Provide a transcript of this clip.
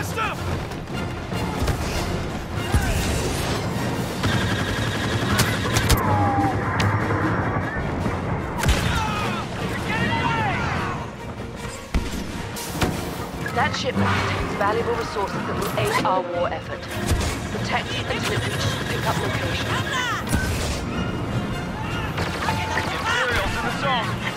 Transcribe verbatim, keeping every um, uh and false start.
That shipment contains valuable resources that will aid our war effort. Protect until it reaches the pickup location. Imperials in the zone!